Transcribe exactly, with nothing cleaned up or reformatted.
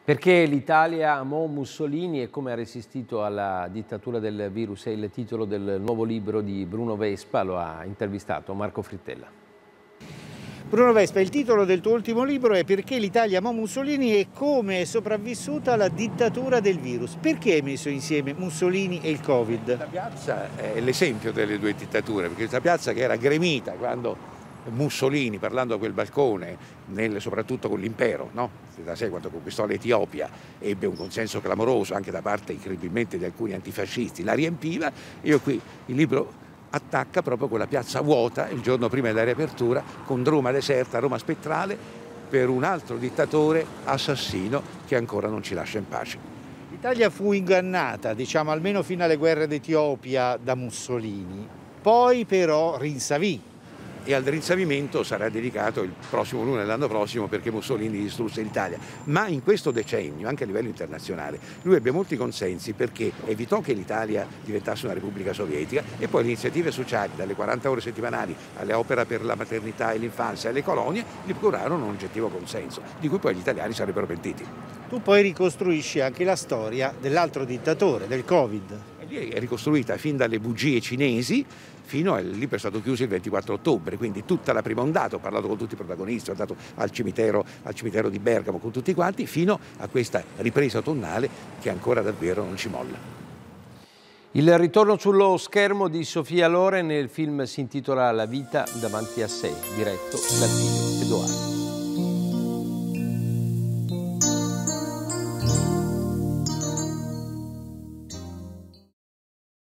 Perché l'Italia amò Mussolini e come ha resistito alla dittatura del virus è il titolo del nuovo libro di Bruno Vespa, lo ha intervistato Marco Frittella. Bruno Vespa, il titolo del tuo ultimo libro è Perché l'Italia amò Mussolini e come è sopravvissuta alla dittatura del virus. Perché hai messo insieme Mussolini e il Covid? Questa piazza è l'esempio delle due dittature, perché questa piazza che era gremita quando Mussolini, parlando a quel balcone, nel, soprattutto con l'impero, no? Da sé, quando conquistò l'Etiopia, ebbe un consenso clamoroso anche da parte incredibilmente di alcuni antifascisti, la riempiva. Io qui il libro attacca proprio quella piazza vuota il giorno prima della riapertura, con Roma deserta, Roma spettrale, per un altro dittatore assassino che ancora non ci lascia in pace. L'Italia fu ingannata, diciamo almeno fino alle guerre d'Etiopia, da Mussolini, poi però rinsavì. E al rinsavimento sarà dedicato il prossimo luglio dell'anno prossimo, perché Mussolini distrusse l'Italia. Ma in questo decennio, anche a livello internazionale, lui ebbe molti consensi perché evitò che l'Italia diventasse una repubblica sovietica, e poi le iniziative sociali, dalle quaranta ore settimanali alle opere per la maternità e l'infanzia alle colonie, gli procurarono un oggettivo consenso, di cui poi gli italiani sarebbero pentiti. Tu poi ricostruisci anche la storia dell'altro dittatore, del Covid. E lì è ricostruita fin dalle bugie cinesi fino al libro è stato chiuso il ventiquattro ottobre, quindi tutta la prima ondata, ho parlato con tutti i protagonisti, ho andato al cimitero, al cimitero di Bergamo con tutti quanti, fino a questa ripresa autunnale che ancora davvero non ci molla. Il ritorno sullo schermo di Sofia Loren nel film si intitola La vita davanti a sé, diretto dal figlio Edoardo.